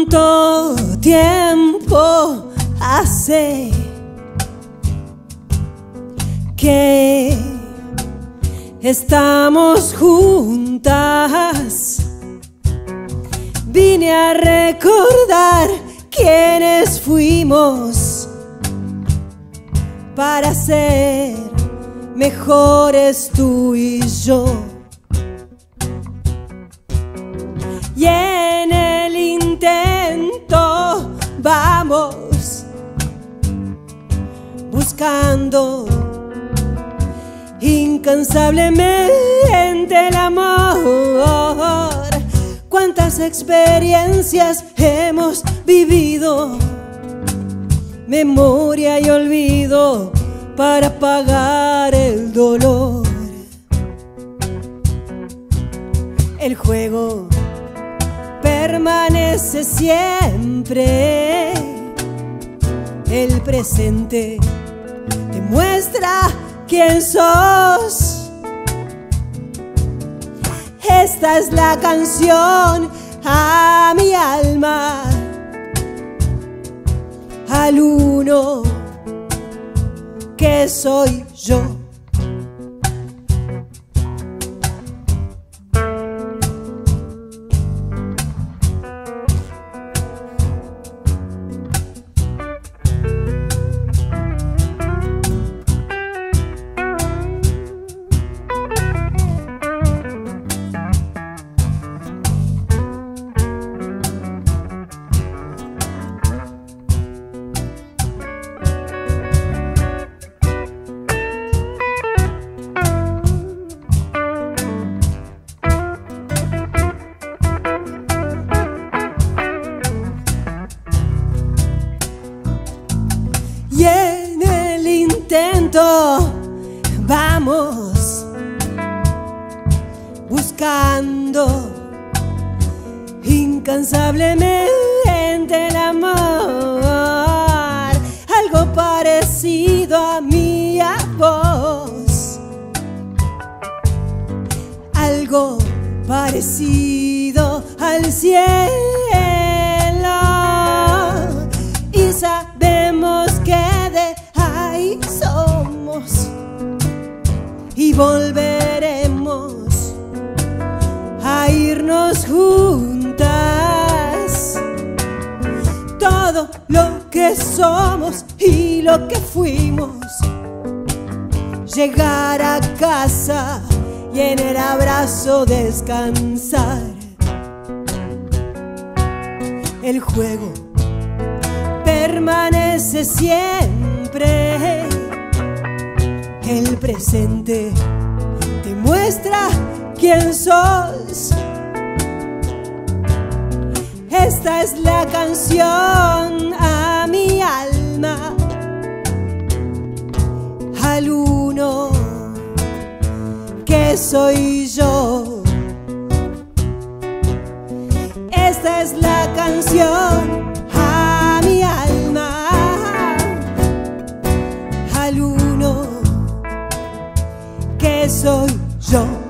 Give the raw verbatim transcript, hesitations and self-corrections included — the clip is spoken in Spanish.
¿Cuánto tiempo hace que estamos juntas? Vine a recordar quiénes fuimos para ser mejores tú y yo. Y en el intento vamos buscando incansablemente el amor. Cuántas experiencias hemos vivido, memoria y olvido para apagar el dolor. El juego permanece siempre, el presente te muestra quién sos. Esta es la canción a mi alma, al uno que soy yo. Y en el intento vamos buscando incansablemente el amor, algo parecido a mi voz, algo parecido al cielo, y sabemos que de ahí somos y volveremos a irnos juntas. Todo lo que somos y lo que fuimos, llegar a casa y en el abrazo descansar. El juego permanece siempre, el presente te muestra quién sos. Esta es la canción a mi alma, al uno que soy yo. Esta es la canción a mi alma, al uno que soy yo.